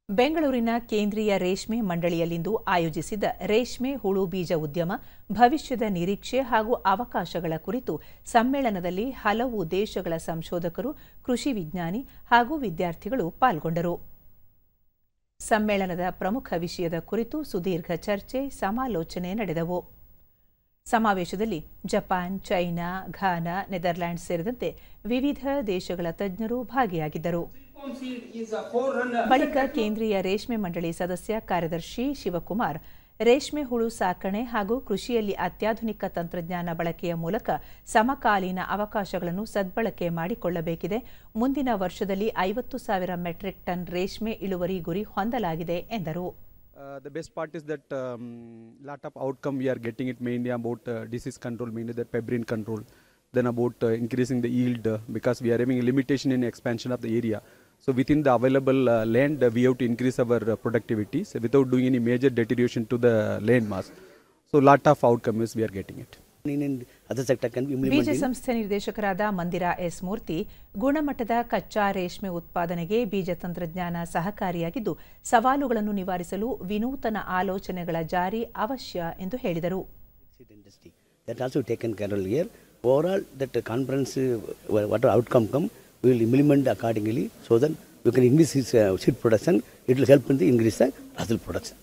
ಬೆಂಗಳೂರಿನ ಕೇಂದ್ರೀಯ ರೇಷ್ಮೆ ಮಂಡಳಿಯಲ್ಲಿಂದು ಆಯೋಜಿಸಿದ್ದ ರೇಷ್ಮೆ ಹುಳು ಬೀಜ ಉದ್ಯಮ ಭವಿಷ್ಯದ ನಿರೀಕ್ಷೆ ಹಾಗೂ ಅವಕಾಶಗಳ ಕುರಿತು ಸಮ್ಮೇಳನದಲ್ಲಿ ಹಲವು ದೇಶಗಳ ಸಂಶೋಧಕರು, ಕೃಷಿ ವಿಜ್ಞಾನಿ ಹಾಗೂ ವಿದ್ಯಾರ್ಥಿಗಳು ಪಾಲ್ಗೊಂಡರು. ಸಮ್ಮೇಳನದ ಪ್ರಮುಖ ವಿಷಯದ ಕುರಿತು ಸುದೀರ್ಘ ಚರ್ಚೆ, ಸಮಾಲೋಚನೆ ನಡೆದವು. ಸಮಾವೇಶದಲ್ಲಿ ಜಪಾನ್, ಚೈನಾ, ಘಾನಾ, ನೆದರ್ಲ್ಯಾಂಡ್ಸ್ ಸೇರಿದಂತೆ ವಿವಿಧ ದೇಶಗಳ ತಜ್ಞರು ಭಾಗಿಯಾಗಿದ್ದರು. ಬಳಿಕ ಕೇಂದ್ರೀಯ ರೇಷ್ಮೆ ಮಂಡಳಿ ಸದಸ್ಯ ಕಾರ್ಯದರ್ಶಿ ಶಿವಕುಮಾರ್ ರೇಷ್ಮೆ ಹುಳು ಸಾಕಣೆ ಹಾಗೂ ಕೃಷಿಯಲ್ಲಿ ಅತ್ಯಾಧುನಿಕ ತಂತ್ರಜ್ಞಾನ ಬಳಕೆಯ ಮೂಲಕ ಸಮಕಾಲೀನ ಅವಕಾಶಗಳನ್ನು ಸದ್ಬಳಕೆ ಮಾಡಿಕೊಳ್ಳಬೇಕಿದೆ. ಮುಂದಿನ ವರ್ಷದಲ್ಲಿ 50,000 ಮೆಟ್ರಿಕ್ ಟನ್ ರೇಷ್ಮೆ ಇಳುವರಿ ಗುರಿ ಹೊಂದಲಾಗಿದೆ ಎಂದರು. The best part is that lot of outcome we are getting it mainly about disease control, mainly the pebrine control, then about increasing the yield because we are having a limitation in expansion of the area. So within the available land, we have to increase our productivity without doing any major deterioration to the land mass. So lot of outcome is we are getting it. ಬೀಜ ಸಂಸ್ಥೆ ನಿರ್ದೇಶಕರಾದ ಮಂದಿರಾ S ಮೂರ್ತಿ ಗುಣಮಟ್ಟದ ಕಚ್ಚಾ ರೇಷ್ಮೆ ಉತ್ಪಾದನೆಗೆ ಬೀಜ ತಂತ್ರಜ್ಞಾನ ಸಹಕಾರಿಯಾಗಿದ್ದು ಸವಾಲುಗಳನ್ನು ನಿವಾರಿಸಲು ವಿನೂತನ ಆಲೋಚನೆಗಳ ಜಾರಿ ಅವಶ್ಯ ಎಂದು ಹೇಳಿದರು. Overall, that conference, whatever outcome come, we will implement accordingly so that we can increase seed production. It will help in the increase the result production.